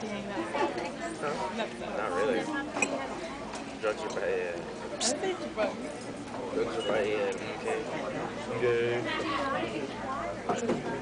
Huh? Not really. Drugs are bad. Drugs are bad. Okay. Good.